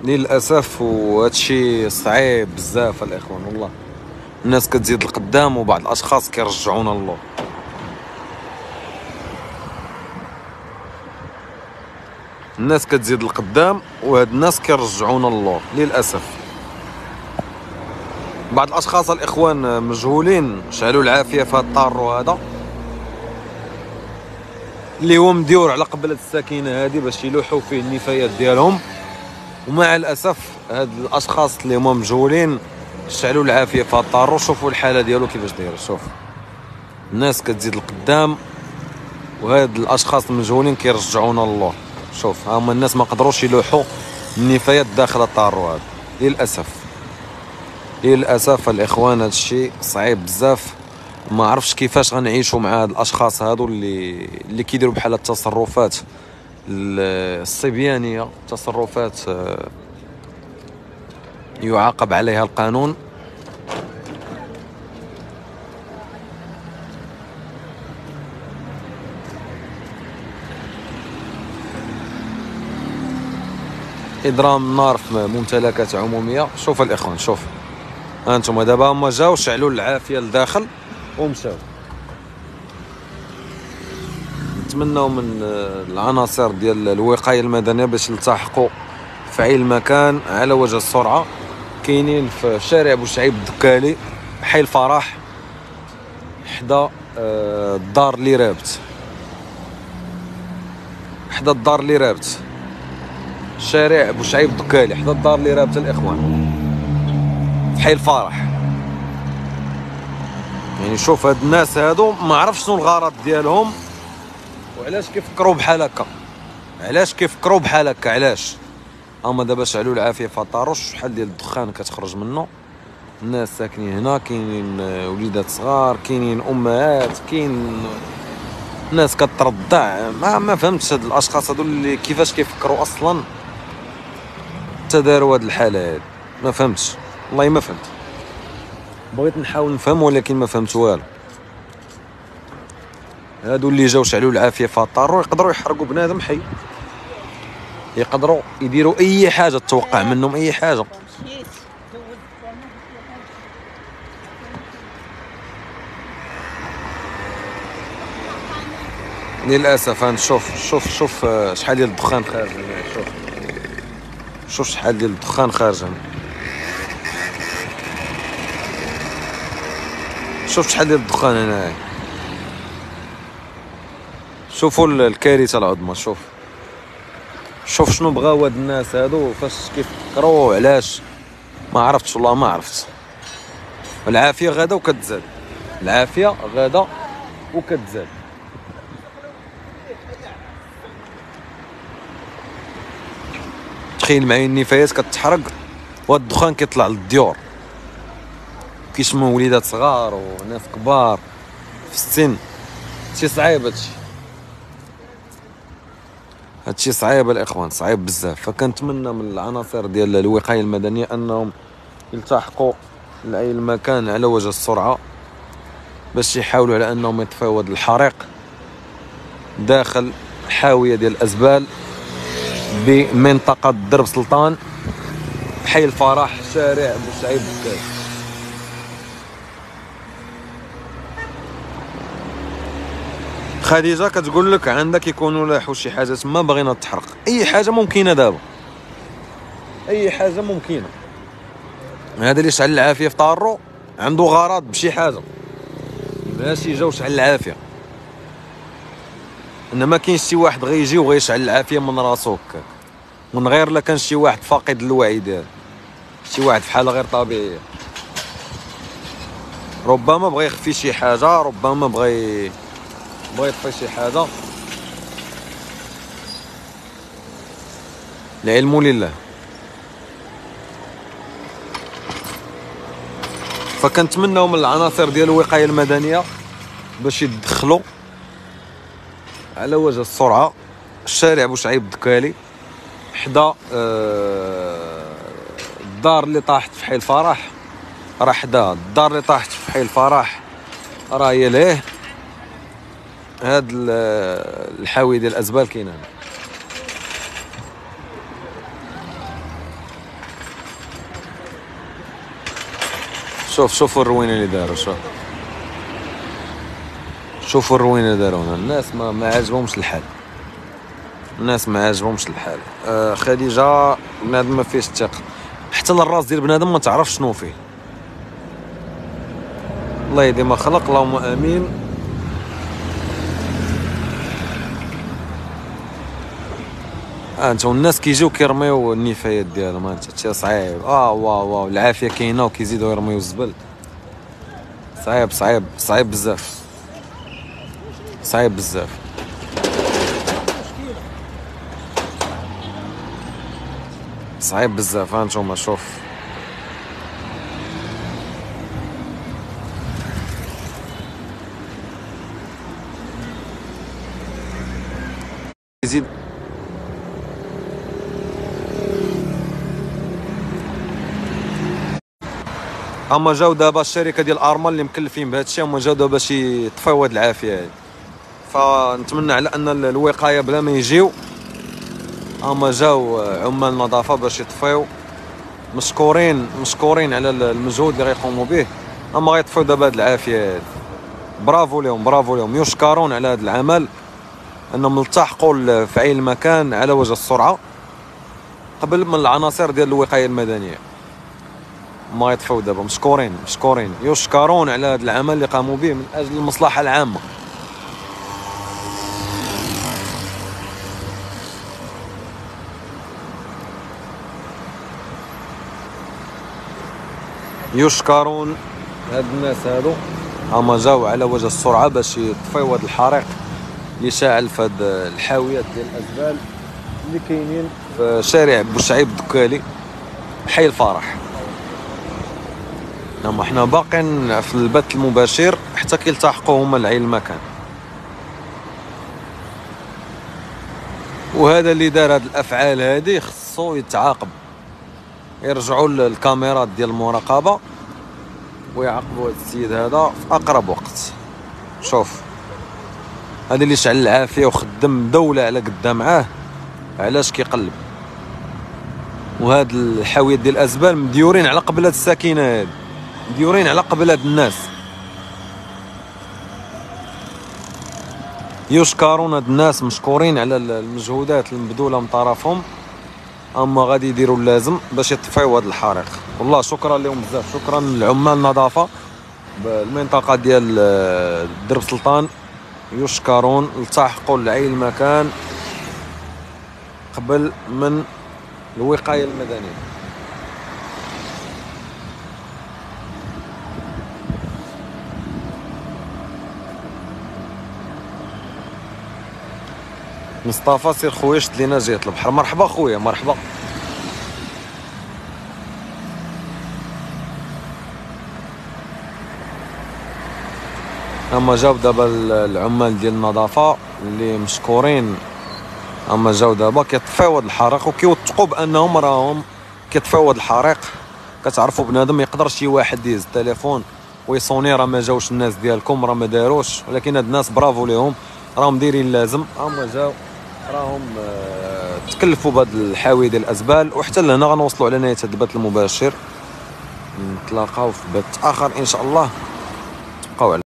للاسف وهادشي صعيب بزاف الاخوان والله. الناس كتزيد القدام وبعض الاشخاص كيرجعونا اللور. الناس كتزيد القدام وهاد الناس كيرجعونا اللور للاسف. بعض الاشخاص الاخوان مجهولين شعلوا العافيه في هاد الطارو هذا اللي هو مديور على قبلة الساكنه هذه باش يلوحوا فيه النفايات ديالهم. ومع الاسف هاد الاشخاص اللي هما مجهولين شعلوا العافيه في هاد الطارو. شوفوا الحاله ديالو كيفاش دايره. شوف الناس كتزيد القدام وهاد الاشخاص المجهولين كيرجعونا اللور. شوف هما الناس ما قدروش يلوحوا النفايات داخل الطارو هذا للاسف. للاسف الاخوان هذا الشيء صعيب بزاف. ما عرفش كيفاش غنعيشوا مع هاد الاشخاص هادو اللي كيديروا بحال التصرفات الصبيانيه، تصرفات يعاقب عليها القانون. اضرام النار في ممتلكات عموميه. شوف الاخوان، شوف هانتوما دابا هما جاو شعلوا العافيه لداخل ومشاو. نتمناو من العناصر ديال الوقايه المدنيه باش يلتحقوا في اي مكان على وجه السرعه. كاينين في شارع بوشعيب الدكالي حي الفرح حدا الدار اللي رابط، حدا الدار اللي رابط، شارع بوشعيب الدكالي حدا الدار اللي رابط الاخوان في حي الفرح. يعني شوف هاد الناس هادو ما عرفش شنو الغرض ديالهم وعلاش كيفكروا بحال هكا. علاش كيفكروا بحال هكا؟ علاش؟ هما دابا شعلوا العافيه في الطاروش شحال ديال الدخان كتخرج منه. الناس ساكنين هنا، كاينين وليدات صغار، كاينين امهات، كاين ناس كترضع. ما فهمتش هاد الاشخاص هادو اللي كيفاش كيفكروا اصلا تداروا هاد الحاله هادي. ما فهمتش والله ما فهمت. بغيت نحاول نفهم ولكن ما فهمت والو. هادو اللي جاو شعلوا العافيه في الطارو يقدروا يحرقوا بنادم حي، يقدروا يديروا اي حاجه، تتوقع منهم اي حاجه. للاسف شوف شحال ديال الدخان خارج هنا. شوف شحال ديال الدخان خارج هنا. شوف شحال ديال الدخان هنا. شوفوا الكارثه العظمى. شوف شنو بغاو هاد الناس هادو، فاش كيفكروا وعلاش ما عرفتش والله ما عرفت. العافيه غادا وكتزاد، العافيه غادا وكتزاد. تخيل معايا النفايات كتحرق وهاد الدخان كيطلع للديور، كيشمو وليدات صغار وناس كبار في السن. شي صعيب هادشي صعيب الاخوان، صعيب بزاف. فكنتمنى من العناصر ديال الوقايه المدنيه انهم يلتحقوا لاي مكان على وجه السرعه باش يحاولوا على انهم يطفئوا هذا الحريق داخل حاويه ديال الازبال بمنطقه درب سلطان حي الفرح شارع بوشعيب الدكالي. خديجه كتقول لك عندك يكونوا لاحوا شي حاجه تما باغينا تحرق. اي حاجه ممكنه دابا، اي حاجه ممكنه. هذا اللي شعل العافيه في طارو عنده غرض بشي حاجه، ماشي جا وشعل العافيه. انما كاين شي واحد غيجي وغيشعل العافيه من راسو هكاك، من غير لا كان شي واحد فاقد الوعي ديالو، شي واحد في حاله غير طبيعيه. ربما بغى يخفي شي حاجه، ربما بغى يطفي شي حاجه، العلم لله. فكنتمناو من العناصر ديال الوقايه المدنيه باش يدخلوا على وجه السرعه الشارع بوشعيب الدكالي حدا الدار اللي طاحت في حي الفرح. راه حدا الدار اللي طاحت في حي الفرح راه هي ليه هاد الحاويه ديال الازبال كاينه. شوفوا الروينه اللي داروا. شوفوا الروينه اللي داروا هنا. الناس ما عاجبهمش الحال. الناس ما عاجبهمش الحال. خديجه بنادم ما فيهش الثقه، حتى للراس ديال بنادم ما تعرف شنو فيه. الله يديم ما خلق، اللهم امين. انتم الناس كيجيو كيرميو النفايات ديالهم. انت شي صعيب. واو العافيه كاينه وكيزيدوا يرميو الزبل. صعيب بزاف. صعيب بزاف. صعيب بزاف. هانتوما شوف يزيد. اما جاو دابا الشركه ديال ارما اللي مكلفين بهذا الشيء، هما جاو دابا باش يطفيو هاد العافيه هادي. فنتمنى على ان الوقايه بلا ما يجيو. اما جاو عمال النظافه باش يطفيو. مشكورين على المجهود اللي غيقوموا به. اما غيطفيو دابا هاد العافيه هادي. برافو لهم يشكرون على هذا العمل، انهم التحقوا في اي مكان على وجه السرعه قبل من العناصر ديال الوقايه المدنيه. ما يطفوا دابا. مشكورين يشكرون على هذا العمل اللي قاموا به من اجل المصلحه العامه. يشكرون هاد الناس هادو. هما جاو على وجه السرعه باش يطفيو هذا الحريق اللي شاعل في هاد الحاويات ديال الازبال اللي كاينين في شارع بوشعيب الدكالي حي الفرح. اما حنا باقين في البث المباشر حتى كيلتحقوا هما لعين المكان. وهذا اللي دار هاد الافعال هادي خصو يتعاقب. يرجعوا للكاميرات ديال المراقبه ويعاقبوا هذا السيد هذا في اقرب وقت. شوف هذا اللي شعل العافيه وخدم دوله على قدام معاه، علاش كيقلب. وهاد الحاويات ديال الازبال مديورين على قبل هاد الساكنه هادي، مديورين على قبل هاد الناس. يشكرون هاد الناس، مشكورين على المجهودات المبذوله من طرفهم. اما غادي يديروا اللازم باش يطفيو هذا الحريق. والله شكرا لهم بزاف. شكرا لعمال النظافه بالمنطقه ديال درب سلطان. يشكرون، التحقوا لأي المكان قبل من الوقايه المدنيه. مصطفى سير خويا شد لينا جهه البحر. مرحبا خويا مرحبا. اما جاو دابا العمال ديال النظافه اللي مشكورين. اما جاو دابا كيطفيو هذا الحريق وكيوثقوا بانهم راهم كيطفيو هذا الحريق. كتعرفوا بنادم ما يقدرش شي واحد يهز التليفون ويصوني راه ما جاوش الناس ديالكم راه ما داروش. ولكن هاد الناس برافو ليهم، راهم دايرين اللازم. اما جاو راهم تكلفوا بهاد الحاويه ديال الازبال. وحتى لهنا غنوصلوا على نهايه هذا البث المباشر. نتلاقاو في بث اخر ان شاء الله. تبقاو على